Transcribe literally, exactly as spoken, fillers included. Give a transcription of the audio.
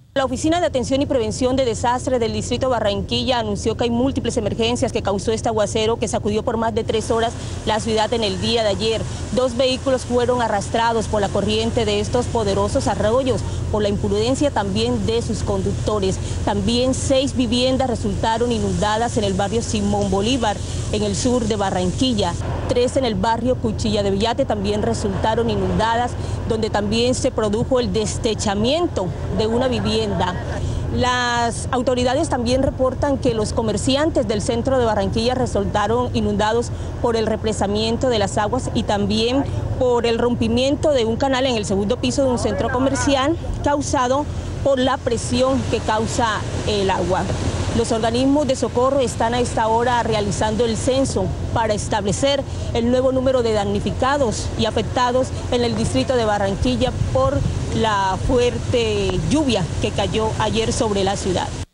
La Oficina de Atención y Prevención de Desastres del Distrito de Barranquilla anunció que hay múltiples emergencias que causó este aguacero que sacudió por más de tres horas la ciudad en el día de ayer. Dos vehículos fueron arrastrados por la corriente de estos poderosos arroyos, por la imprudencia también de sus conductores. También seis viviendas resultaron inundadas en el barrio Simón Bolívar, en el sur de Barranquilla. Tres en el barrio Cuchilla de Villate también resultaron inundadas, donde también se produjo el destechamiento de una vivienda. Las autoridades también reportan que los comerciantes del centro de Barranquilla resultaron inundados por el represamiento de las aguas y también por el rompimiento de un canal en el segundo piso de un centro comercial causado por la presión que causa el agua. Los organismos de socorro están a esta hora realizando el censo para establecer el nuevo número de damnificados y afectados en el distrito de Barranquilla por la fuerte lluvia que cayó ayer sobre la ciudad.